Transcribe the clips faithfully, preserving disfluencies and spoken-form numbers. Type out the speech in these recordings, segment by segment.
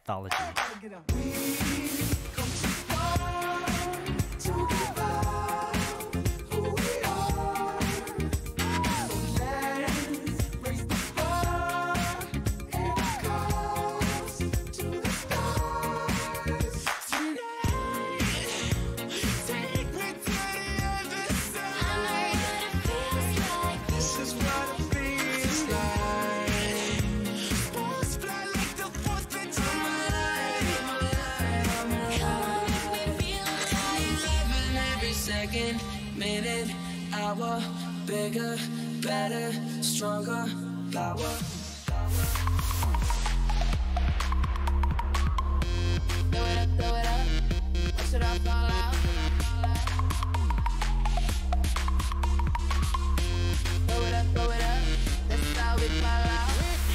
Second, minute, hour, bigger, better, stronger, power. Throw it up, throw it up, watch it all fall out. Throw it up, throw it up, that's how we fall out.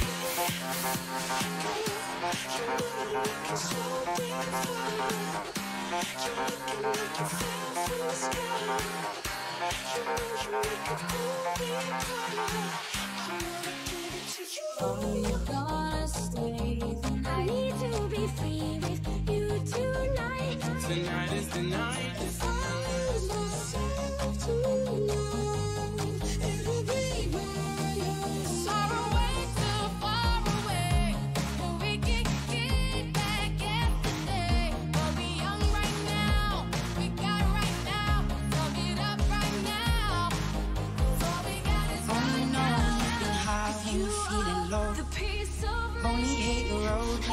Oh, you're gonna stay the night. I need to be free with you tonight. Tonight is the night. If I lose myself tonight, it'll be wild. Far away, too far away, but we can get back yesterday. We'll be young right now, we got it right now. Sum it up right now. All we got is right now. How you feeling low? The peace of Only hate the road